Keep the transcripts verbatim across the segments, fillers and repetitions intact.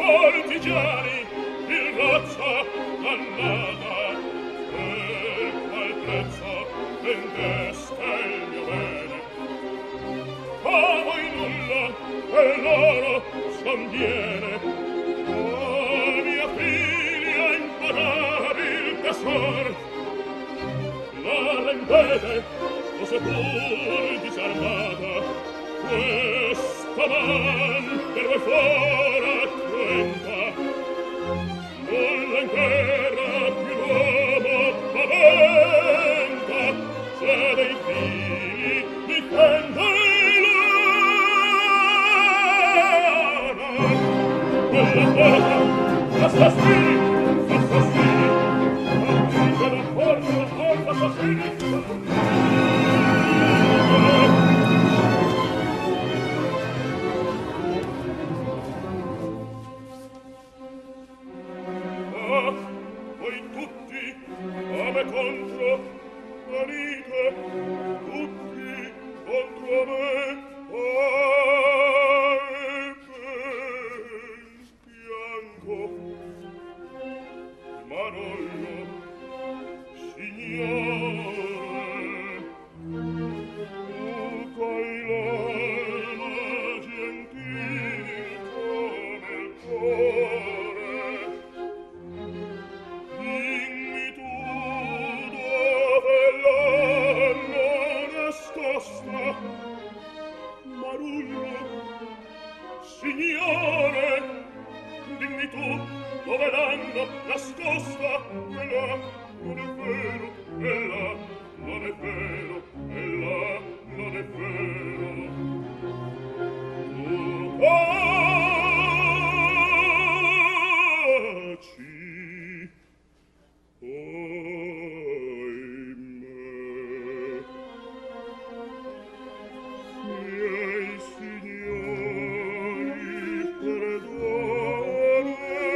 cortigiani, il razza dannata, per qual prezzo vendeste il mio bene. A voi nulla, e l'oro sconviene, a mia figlia imparare il tesor. La rendete, o se pur disarmata, questa man per voi fora cruenta. Nulla in terra più l'uomo paventa, se dei figli difende l'ora. Quella cosa, assassini, assassini, aprite la porta, la porta, assassini. Contro venite tutti contro me al fianco Manollo signore tu coi l'alma gentil come il cuore dimmi tu Marullo, signore, dimmi tu dove l'hanno nascosta. E là non è vero, e là non è vero, e là non è vero. Tu taci, miei signori, perdono e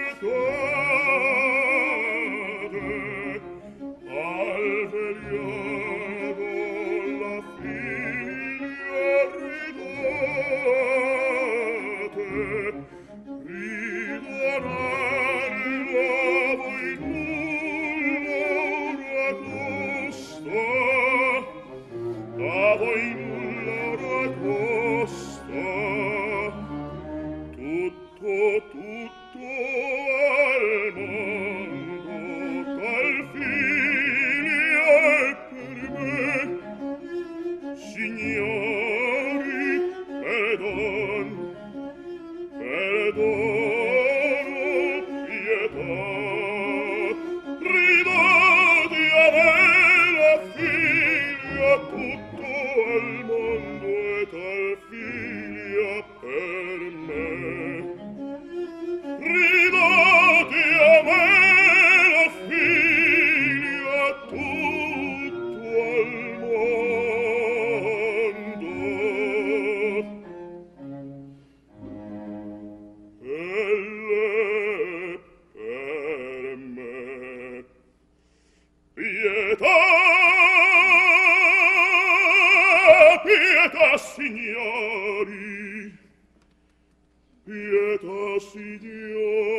pietate, al periodo la figlia ridate, ridonarla voi nulla costa, a voi nulla costa, tutto, tutto al mondo, tal figlio è per me. Signori, perdon, perdono, pietà, ridate a me la figlia, tutto al mondo e tal figlia per me. Ridate a me la figlia, tutto al mondo. Elle per me. Pietà, pietà, signori, pietà, signori.